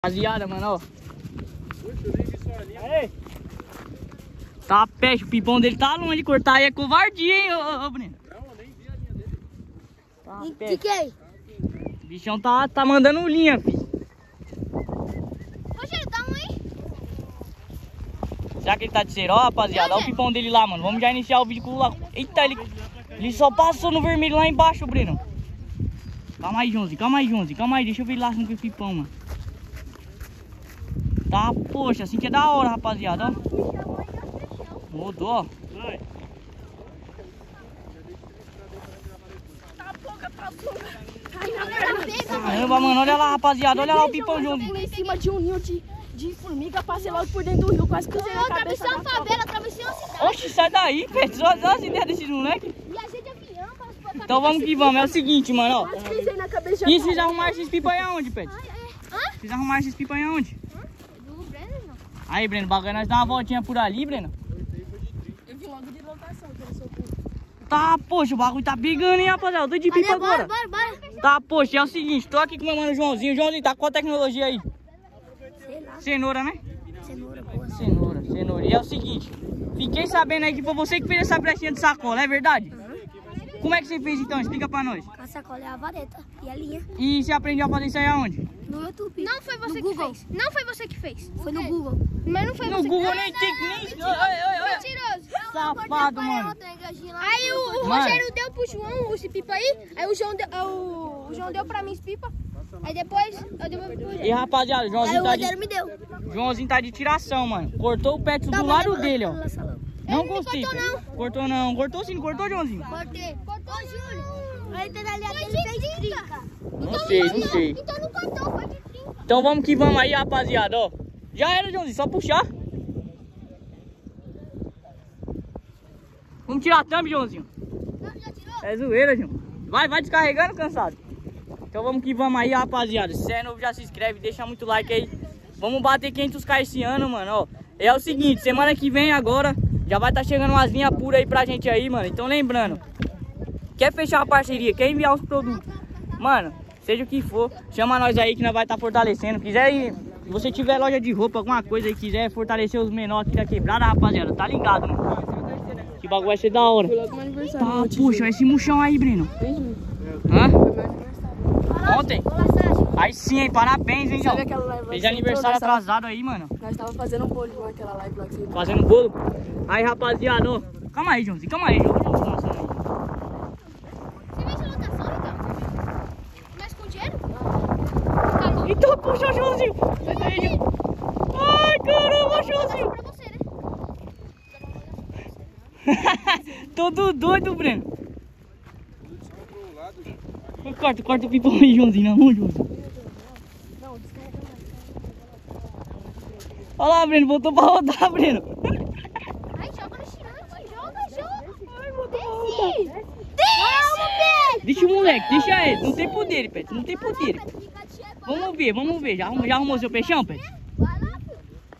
Rapaziada, mano, ó. Tá peste, o pipão dele tá longe de cortar aí, é covardia, hein, ô Breno. Não, eu nem vi a linha dele. Tá De peste. quem? O bichão tá mandando linha, filho. Rogério, dá um aí. Será que ele tá de cerol, rapaziada? Olha o pipão dele lá, mano. Vamos já iniciar o vídeo com o lá. Eita, ele só passou no vermelho lá embaixo, Breno. Calma aí, Joãozinho, calma aí, Joãozinho. Calma aí, deixa eu ver ele lá com o pipão, mano. Tá, poxa, assim que é da hora, rapaziada, ó. Mudou, ó. Caramba, mano, olha lá, rapaziada. Olha lá o pipão, Joãozinho. Em cima de um ninho de formiga, passei logo por dentro do rio, quase cruzei a cabeça. Atravessei uma favela, atravessei uma cidade. Oxe, sai daí, Pet. Olha as ideias desses moleques. Viajei de avião, mas foi pra Então vamos que vamos. É o seguinte, mano, ó. Quase pisei na cabeça de E vocês arrumaram esses pipa aí aonde, Pet? Vocês arrumaram esses pipa aí aonde? do Breno, não. Aí, Breno, bagulho, nós dá uma voltinha por ali, Breno. Eu vim logo de locação, que eu sou burro. Tá, poxa, o bagulho tá pegando, hein, rapaziada. Eu tô de pipa agora. Bora. Tá, poxa, é o seguinte, tô aqui com meu mano Joãozinho. Joãozinho, tá com a tecnologia aí? Sei lá, Cenoura, né? cenoura boa. Cenoura. E é o seguinte, fiquei sabendo aí que foi você que fez essa brechinha de sacola, é verdade? Como é que você fez então? Explica pra nós. A sacola é a vareta e a linha. E você aprendeu a fazer isso aí aonde? No YouTube. Não foi você que fez. Não foi você que fez. Foi no Google. Mas não foi No você Google que nem fez. tem, nem... Mentiroso. Safado, mano. Aí o Mano. Rogério deu pro João esse pipa aí. Aí o João deu pra mim esse pipa. Aí depois eu dei pro Rogério. E rapaziada, o Aí Joãozinho o tá Rogério de... me deu. Joãozinho tá de tiração, mano. Cortou o pet do lado dele, ó. Não Ele não gostei. cortou, não. Cortou não. Cortou sim, não cortou, Joãozinho? Cortei. Cortou, Júlio. Aí tá ali, ele fez trinca. Não sei. Então não cortou, foi de 30. Então vamos que vamos aí, rapaziada, ó. Já era, Joãozinho, só puxar. Vamos tirar a thumb, Joãozinho. Já tirou? É zoeira, João. Vai descarregando, cansado. Então vamos que vamos aí, rapaziada. Se você é novo, já se inscreve, deixa muito like aí. Vamos bater 500k esse ano, mano, ó. É o seguinte, semana que vem agora já vai estar chegando umas linhas puras aí pra gente aí, mano. Então lembrando, quer fechar uma parceria, quer enviar os produtos, mano, seja o que for, chama nós aí que nós vai estar fortalecendo. Quiser ir, se você tiver loja de roupa, alguma coisa aí, quiser fortalecer os menores aqui da quebrada, rapaziada, tá ligado, mano. Que bagulho vai ser da hora. Foi logo meu aniversário. Tá, meu tio. puxa, esse murchão aí, Breno. Hã? Foi meu aniversário. Ontem? Olá, Sérgio. Aí sim, hein, parabéns, hein, João. Sabe aquela live? Fez Você aniversário entrou, atrasado aí, mano. Nós tava fazendo um bolo naquela live lá que você... Fazendo bolo. Aí, rapaziada, ó. Calma aí, Joãozinho, calma aí, João. Nossa, aí. Você fez a lotação, então? Mas com dinheiro? Acabou. Então, puxa, Joãozinho. Sai daí, João. Ai, caramba, Joãozinho. Pra você, né? Todo doido, Breno. Corta o pipão aí, Joãozinho, na mão, Joãozinho. Olha lá, Breno, voltou pra rodar, Breno. Ai, joga no chão. Joga. Ai, voltou pra rodar. Desce! Deixa o moleque, deixa ele. Não tem poder, Pet, não tem poder. Vamos ver. Já arrumou seu peixão, Pet? Vai lá, filho.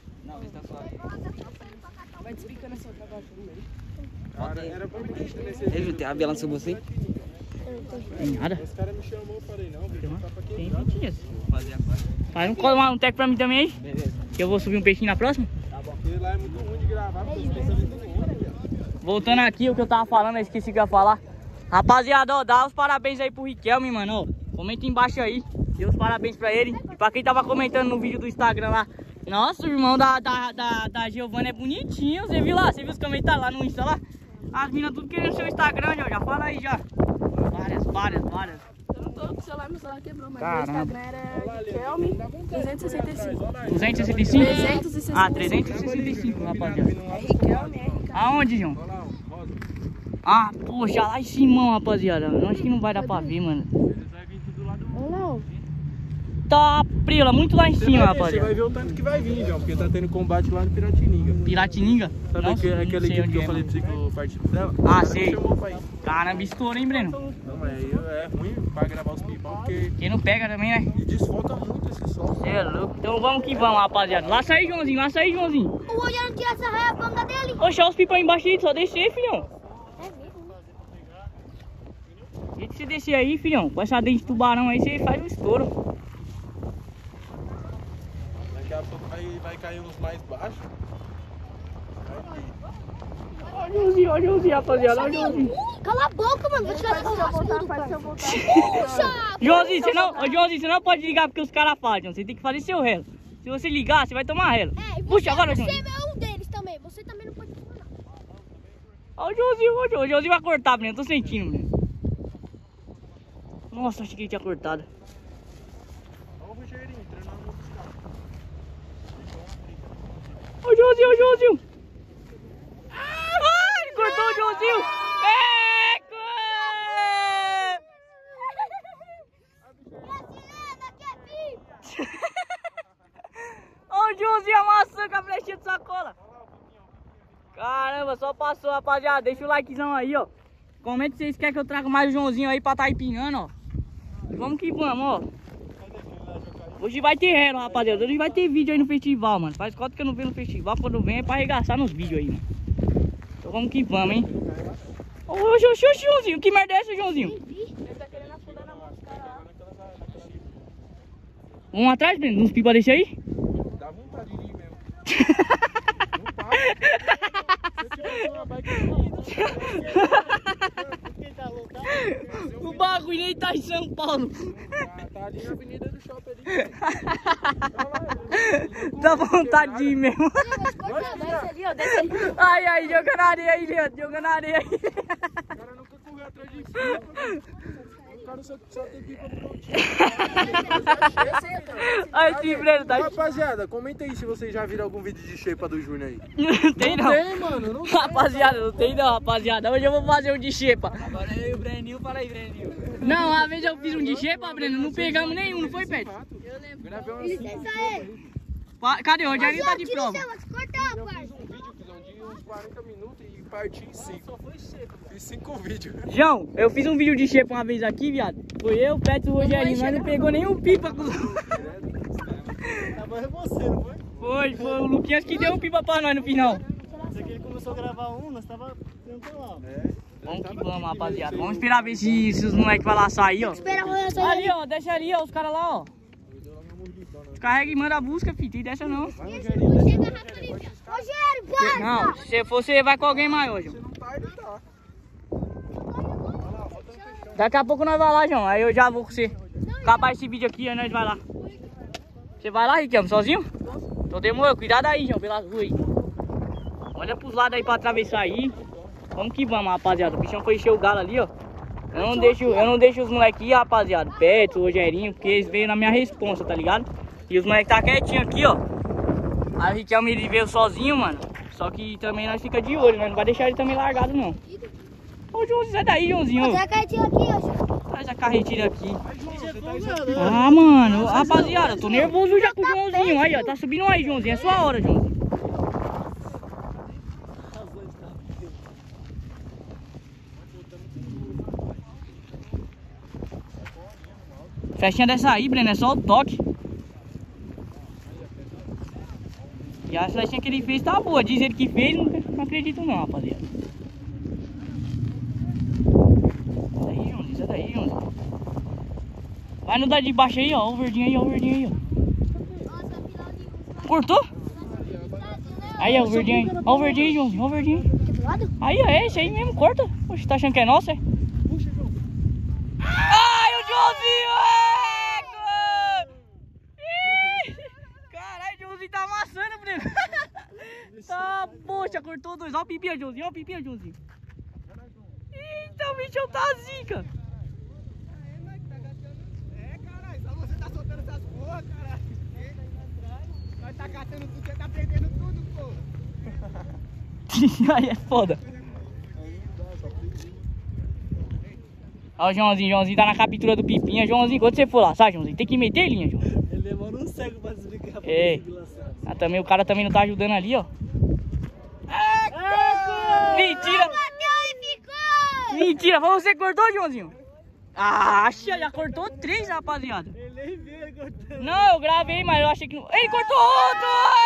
Vai despicando essa outra agora. Cara, era pra me deixar nesse Ele não tem a balança com você? Tem nada. Os caras me chamou, eu falei, não, filho, tá pra Tem quebrar. 20 dias. Fazer agora. Faz um tec pra mim também aí. Beleza. Que eu vou subir um peixinho na próxima. Porque lá é muito ruim de gravar, porque os pensamentos não ontem, velho. Voltando aqui, o que eu tava falando, eu esqueci o que eu ia falar. Rapaziada, ó, dá os parabéns aí pro Riquelme, mano, ó. Comenta embaixo aí. Dê os parabéns pra ele. E pra quem tava comentando no vídeo do Instagram lá. Nossa, o irmão da Giovana é bonitinho. Você viu lá? Você viu os comentários lá no Insta lá? As minas tudo querendo seu Instagram, já fala aí já. Várias. Eu não tô com o celular, meu celular quebrou, mas Caramba. meu Instagram era Riquelme 365. 265? 365. Ah, 365, rapaziada. É Riquelme. Aonde, João? Olha lá, ó, roda. Ah, poxa, lá em cima, rapaziada. Eu acho que não vai dar pra ver, mano. Eles vão vir tudo lá do... Olha lá, ó. Tá, prila, muito lá em Você cima, vai ver, você vai rapaziada. ver o tanto que vai vir, João, porque tá tendo combate lá no Piratininga. Piratininga? Sabe Nossa, não aquela sei equipe onde que eu é, falei mano. pra você que eu participo dela? Ah, O cara sei. me chamou pra ir. Caramba, estouro, hein, Breno? Não, mas aí é ruim pra gravar os pipão, porque... Quem não pega também, né? E desfoca muito esse sol. Cê é louco. Então vamos que vamos, rapaziada. Lá sai, Joãozinho, lá sai, Joãozinho. O Rogério tira essa raia panga dele. Oxe, olha os pipão embaixo aí, só descer, filhão. E se você descer aí, filhão, com essa dente de tubarão aí, você faz um estouro. Daqui a pouco vai cair uns mais baixos. Olha o Joãozinho, rapaziada. Olha o Joãozinho. Cala a boca, mano. Vou tirar essa tudo, pai. Joãozinho, você não pode ligar porque os caras fazem. Você tem que fazer seu relo. Se você ligar, você vai tomar relo. Puxa agora, Joãozinho. Você é um deles também. Você também não pode falar. Olha o Joãozinho vai cortar, menino. Tô sentindo, menino. Nossa, achei que ele tinha cortado. Olha o Rogerinho treinando outros caras. Olha o Joãozinho. Ai, ele cortou o Joãozinho. Olha o Joãozinho amassando com a flechinha de sacola. Caramba, só passou, rapaziada. Deixa o likezão aí, ó. Comenta se vocês querem que eu traga mais o Joãozinho aí pra tá empinando, ó. Vamos que vamos, ó. Hoje vai ter relo, rapaziada. Hoje vai ter vídeo aí no festival, mano. Faz conta que eu não venho no festival. Quando vem é pra arregaçar nos vídeos aí, mano. Então vamos que vamos, hein. Ô, Joãozinho. Que merda é essa, Joãozinho? Ele tá querendo afundar na mão dos caras lá. Vamos atrás, Breno? Uns pipa desse aí? Dá vontade de ir mesmo. Não para. Se eu tivesse uma bike O bagulho nem tá em São Paulo. tá ali na avenida do shopping ali. Dá vontade de ir mesmo. Desce ali, ó. Desce ali. Ai, joga na areia aí, Leandro. Joga na areia aí. O cara nunca correu atrás de pipa. O cara só tem pipa prontinho. Ai, sim, Breno, tá. Rapaziada, comenta aí se vocês já viram algum vídeo de xepa do Júnior aí. Não tem não. Tem, mano. Não tem. Rapaziada, não tem não, rapaziada. Hoje eu vou fazer um de xepa. Agora eu e o Breninho, fala aí, Breninho. Não, uma vez eu fiz um de xepa, Breno. Não pegamos nenhum, não foi, Pet? Gravei uma Licença aí. Cadê? O Rogerinho tá de prova. Tira seu, cortar, Eu pai. fiz um vídeo, cuzão, de uns 40 minutos e parti em 5. Fiz 5 vídeos. João, eu fiz um vídeo de xepa uma vez aqui, viado. Foi eu, o Pet e o Rogerinho. Nós não pegou nenhum pipa, cuzão. Mas é você, não foi? Foi o Luquinhas que deu um pipa pra nós no final. Isso aqui ele começou a gravar nós tava tentando lá. Vamos que vamos, rapaziada. Vamos esperar ver se os moleques vão lá sair, ó. Espera a roda sair. Ali, ó, deixa ali, ó, os caras lá, ó. Carrega e manda a busca, filho. Tem dessa não. Rogério, para. Não, se você vai com alguém maior, João. Não tarda, tá. Daqui a pouco nós vai lá, João. Aí eu já vou com você. Acabar esse vídeo aqui, aí nós vai lá. Você vai lá, Riquelme, sozinho? Então demorou. Cuidado aí, João, pelas ruas aí. Olha pros lados aí pra atravessar aí. Vamos que vamos, rapaziada. O bichão foi encher o galo ali, ó. Eu não deixo os moleques ir, rapaziada. Perto, o Rogerinho, porque eles veio na minha responsa, tá ligado? E os moleques tá quietinho aqui, ó. Aí o Riquelme ele veio sozinho, mano. Só que também nós fica de olho, né? Não vai deixar ele também largado, não. Ô, Joãozinho, sai daí, Joãozinho. Tá carretinho aqui, ó. Faz a carretilha aqui. Ah, mano, rapaziada, tô nervoso já com o Joãozinho. Aí, ó, tá subindo aí, Joãozinho. É sua hora, Joãozinho. Festinha dessa aí, Breno, é só o toque. E a flechinha que ele fez tá boa. Diz ele que fez, não acredito não, rapaziada. Sai daí, Joãozinho. Vai no da de baixo aí, ó. O verdinho aí, ó. O verdinho aí, ó. Cortou? Aí, ó, o verdinho aí. Ó o verdinho aí, Joãozinho. Ó o verdinho aí. Aí, ó, é esse aí mesmo. Corta. Poxa, tá achando que é nosso, é? Ai, o Joãozinho! Caralho, o Joãozinho tá amassando, Breno. Tá, poxa, cortou dois. Ó o pipinha, Joãozinho. Ó o pipinha, Joãozinho. Eita, o bichão tá zica. Você tá soltando essas porra, caralho. Nós tá catando tudo, você tá prendendo tudo, porra. Aí é foda. Ó o Joãozinho tá na captura do Pipinha. Joãozinho, quando você for lá, sabe, Joãozinho? Tem que meter linha, João. Ele demora um cego pra explicar. Também, o cara também não tá ajudando ali, ó. Mentira! Mentira, foi você que cortou, Joãozinho? Ah, já cortou 3, rapaziada. Ele nem viu ele cortando. Não, eu gravei, mas eu achei que não... Ele cortou outro!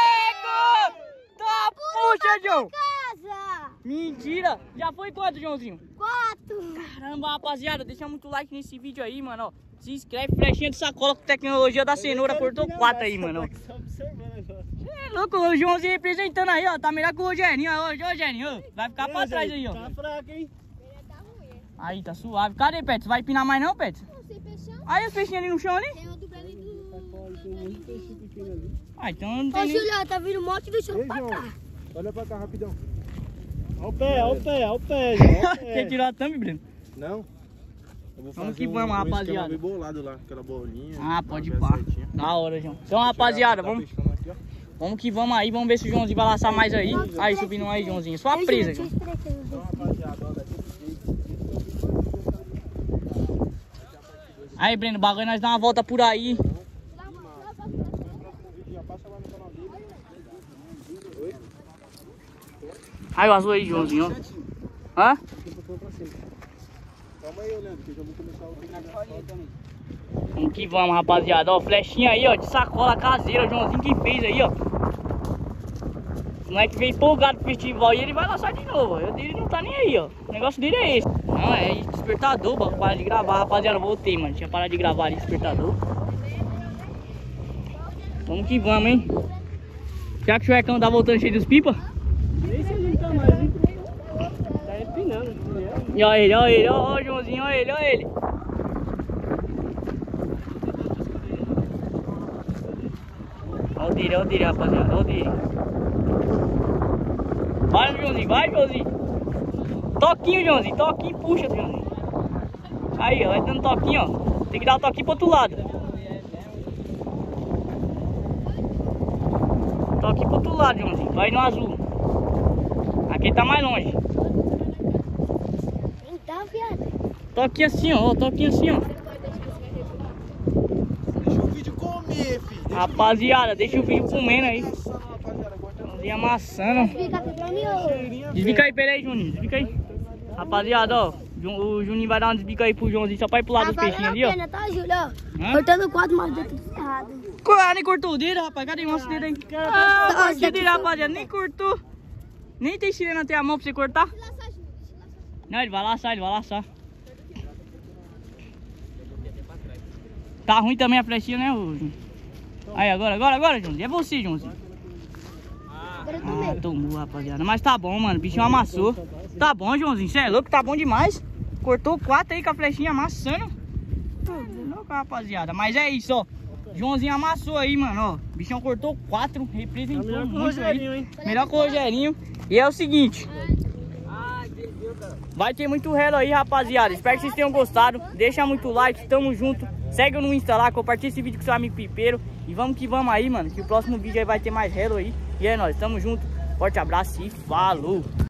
Tá, puxa, João! Casa. Mentira! Já foi quanto, Joãozinho? 4. Caramba, rapaziada, deixa muito like nesse vídeo aí, mano, ó. Se inscreve, flechinha de sacola com tecnologia da cenoura. Cortou 4 aí, mano. É louco, o Joãozinho representando aí, ó. Tá melhor que o Rogerinho. Ó, Rogerinho, vai ficar pra trás aí, ó. Tá fraco, hein? Aí, tá suave. Cadê, Pet? Vai empinar mais não, Pet? Não, sem peixão. Aí os peixinhos ali no chão ali? Tem outro Breninho do... Ah, então não Ô, tem nem... Júlio, tá vindo um monte de chão Ei, pra João, cá. olha pra cá rapidão. Olha o pé, olha o pé, olha o pé, João, olha o pé. Quer tirar a thumb, Breno? Não? Eu vou Vamos fazer que vamos, rapaziada. esquema bem bolado lá, aquela bolinha. Ah, pode ver pá. certinho. Da hora, João. Então, rapaziada, Tá vamos... pescando aqui, ó. Vamos que vamos aí, vamos ver se o Joãozinho vai laçar mais aí. Aí, subindo aí, Joãozinho. Só a presa, João. Então, rapaziada, olha aqui. Aí, Breno, o bagulho nós dá uma volta por aí. Aí o azul aí, Joãozinho, ó. Hã? Calma aí, Leandro, que eu já vou começar o vídeo. Vamos que vamos, rapaziada. Ó, flechinha aí, ó, de sacola caseira. O Joãozinho que fez aí, ó. O moleque veio empolgado pro festival e ele vai lançar de novo. Ó. Ele não tá nem aí, ó. O negócio dele é esse. Não, é despertador, mano. Para de gravar, rapaziada. Voltei, mano. Tinha parado de gravar ali, despertador. Vamos que vamos, hein. Já que o chuecão tá voltando cheio dos pipa. Nem sei onde tá mais, hein? Tá empinando. E olha ele, olha ele, ó o Joãozinho, olha ele, olha ele. Olha o dele, rapaziada, olha o dele. Vai, Joãozinho, vai, Joãozinho. Toquinho, Joãozinho, toquinho, puxa, Joãozinho. Aí, ó, vai dando toquinho, ó. Tem que dar o toquinho pro outro lado. Toquinho pro outro lado, Joãozinho, vai no azul. Aqui tá mais longe. Então, viado. Toquinho assim, ó, toquinho assim, ó. Deixa o vídeo comer, filho. Rapaziada, deixa o vídeo comendo aí. E amassando. Fica aqui pra mim, ô. Desbica aí, pera aí, Juninho. Desbica aí. Rapaziada, ó. O Juninho vai dar uma desbica aí pro Joãozinho só pra ir pro lado dos peixinhos ali, ó. Pena, tá, Júlio? Ó, Hã? cortando 4, mas deu tudo errado. Nem cortou o dedo, rapaz. Cadê o nosso dedo aí? Ah, o dedo, rapaziada. Nem cortou. Nem tem sirena até a mão pra você cortar. Não, ele vai laçar, ele vai laçar. Tá ruim também a flechinha, né, Joãozinho? Aí, agora, Joãozinho. É você, Joãozinho. Agora eu Ah, tomei. tomou, rapaziada. Mas tá bom, mano. O bichinho amassou. Tá bom, Joãozinho. Você é louco? Tá bom demais. Cortou 4 aí com a flechinha amassando. Tá louco, rapaziada. Mas é isso, ó. Joãozinho amassou aí, mano, ó. O bichão cortou 4, representou Melhor que o muito Rogerinho, aí. hein? Melhor que o Rogerinho. E é o seguinte. Vai ter muito relo aí, rapaziada. Espero que vocês tenham gostado. Deixa muito like, tamo junto. Segue no Insta lá, compartilha esse vídeo com seu amigo pipeiro. E vamos que vamos aí, mano. Que o próximo vídeo aí vai ter mais relo aí. E é nóis, tamo junto. Forte abraço e falou!